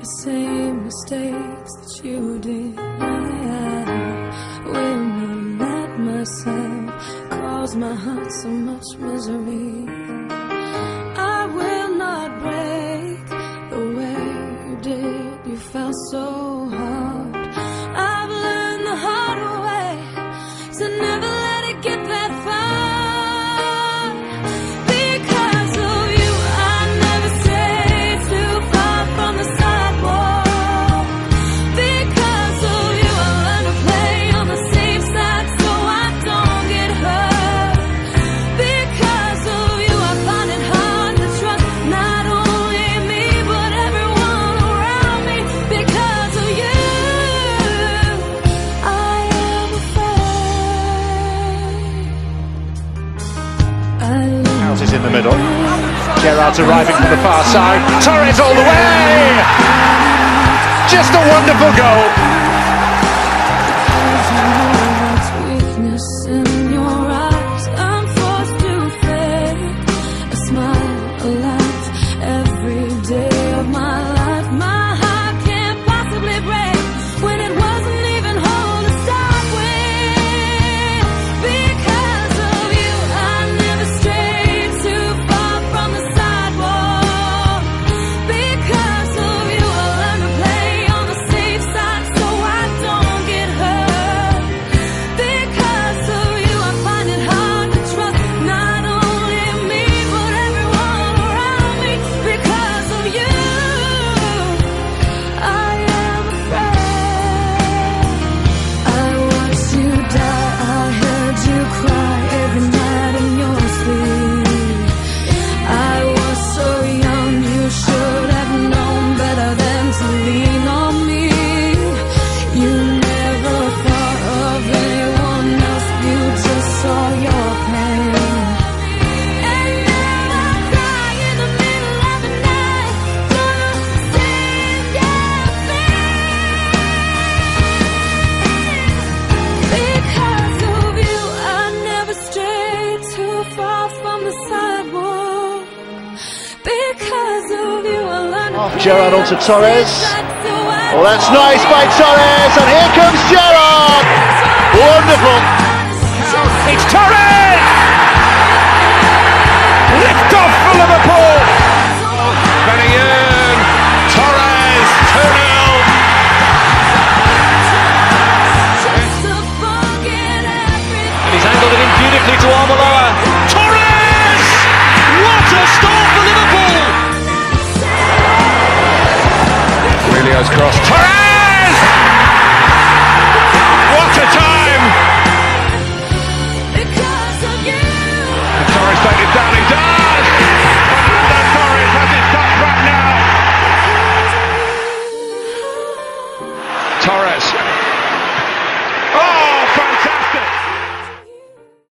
the same mistakes that you did. I will not let myself cause my heart so much misery. I will not break the way you did. You felt so hard. I've learned the hard way to never let it get that far. Because of you, I never strayed too far from the sidewalk. Because of you, I learned to play on the safe side so I don't get hurt. Because of you, I find it hard to trust not only me but everyone around me. Because of you, I am afraid. Houses in the middle. Gerrard's arriving from the far side. Torres all the way! Just a wonderful goal. Weakness in your eyes, I'm forced to fake a smile, a laugh every day of my life. My heart can't possibly break when it wasn't even whole to start with. Because of you, I never strayed too far from the sidewalk. Because of you, I learned to play on the safe side so I don't get hurt. Because of you, I find it hard to trust not only me but everyone around me. Because of you, I am afraid. I watched you die, I heard you cry every night in your sleep. I was so young, you should have known better than to lean on me. You never thought of anyone else, you just saw your pain. And now I cry in the middle of the night, gonna sing your thing. Because of you, I never strayed too far from the sidewalk. Because of you, I learned to Gerrard onto Torres. Oh, that's nice by Torres, and here comes Gerrard. Wonderful. It's Torres! Lift off for Liverpool. Fernando Torres, 2-0. He's angled it in beautifully to Armaloa. Torres! What a start for Liverpool! Aurelio's cross. Torres! What a time! Because of you. And Torres take it down, he does! Fernando Torres has his touch back now. Torres.